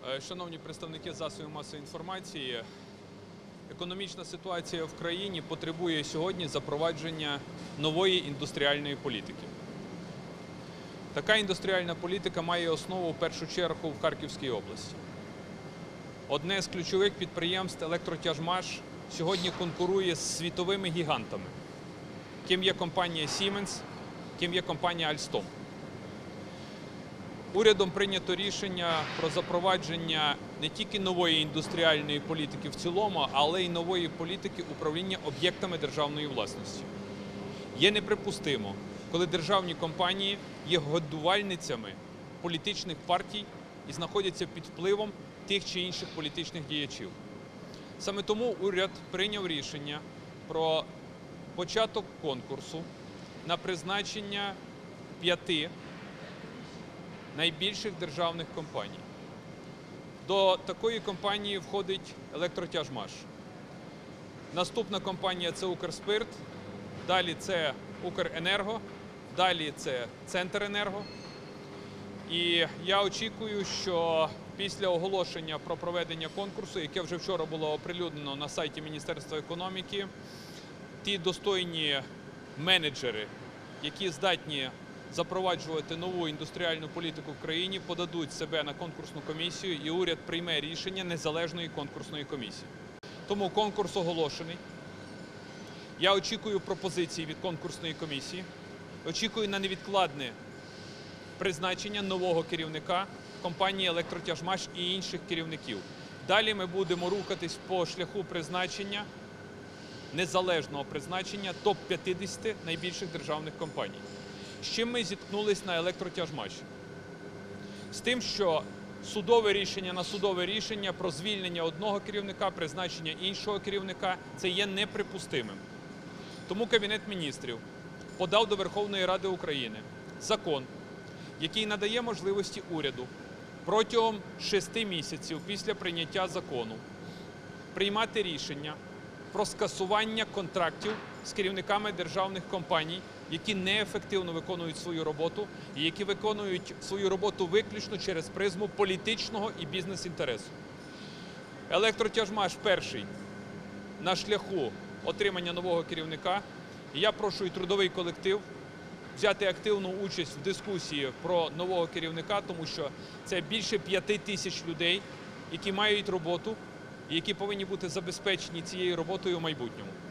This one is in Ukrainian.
Шановні представники засобів масової інформації, економічна ситуація в країні потребує сьогодні запровадження нової індустріальної політики. Така індустріальна політика має основу в першу чергу в Харківській області. Одне з ключових підприємств «Електротяжмаш» сьогодні конкурує з світовими гігантами, ким є компанія Siemens, ким є компанія Alstom. Урядом прийнято рішення про запровадження не тільки нової індустріальної політики в цілому, але й нової політики управління об'єктами державної власності. Є неприпустимо, коли державні компанії є годувальницями політичних партій і знаходяться під впливом тих чи інших політичних діячів. Саме тому уряд прийняв рішення про початок конкурсу на призначення 5 найбільших державних компаній. До такої компанії входить «Електротяжмаш». Наступна компанія – це «Укрспирт», далі це «Укренерго», далі це «Центренерго». І я очікую, що після оголошення про проведення конкурсу, яке вже вчора було оприлюднено на сайті Міністерства економіки, ті достойні менеджери, які здатні запроваджувати нову індустріальну політику в країні, подадуть себе на конкурсну комісію, і уряд прийме рішення незалежної конкурсної комісії. Тому конкурс оголошений. Я очікую пропозиції від конкурсної комісії, очікую на невідкладне призначення нового керівника компанії «Електротяжмаш» і інших керівників. Далі ми будемо рухатись по шляху призначення, незалежного призначення топ-50 найбільших державних компаній. З чим ми зіткнулись на «Електротяжмаші»? З тим, що судове рішення на судове рішення про звільнення одного керівника, призначення іншого керівника – це є неприпустимим. Тому Кабінет Міністрів подав до Верховної Ради України закон, який надає можливості уряду протягом 6 місяців після прийняття закону приймати рішення про скасування контрактів з керівниками державних компаній, які неефективно виконують свою роботу і які виконують свою роботу виключно через призму політичного і бізнес-інтересу. «Електротяжмаш» перший на шляху отримання нового керівника. І я прошу і трудовий колектив взяти активну участь в дискусії про нового керівника, тому що це більше 5 тисяч людей, які мають роботу і які повинні бути забезпечені цією роботою в майбутньому.